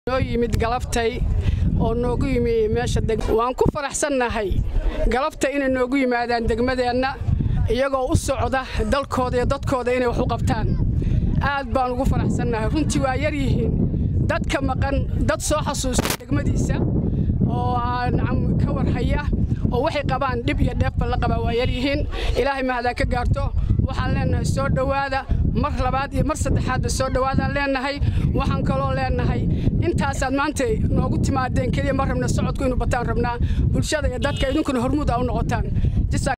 yimid galabtay oo noogu yimi meesha waan ku faraxsanahay galabta inay noogu yimaadaan degmadeena iyagoo u socda dalkooda iyo dadkooda inay wax u qabtaan aad baan ugu faraxsanahay runtii waa yar yihiin dadka maqan dad soo xasuusta degmadiisa oo aan ka warhaya oo waxay qabaan dib iyo dheef la qaba waa yar yihiin ilaahay ma hada ka gaarto waxaan leenahay soo dhawaada mar labaad iyo mar saddexaad soo dhawaadaan leenahay waxaan kaloo leenahay intaas aad maanta noogu timaadeen kaliya mar rabna socodku inuu bataan rabnaa bulshada iyo dadka idinkuna hormuud u noqotaan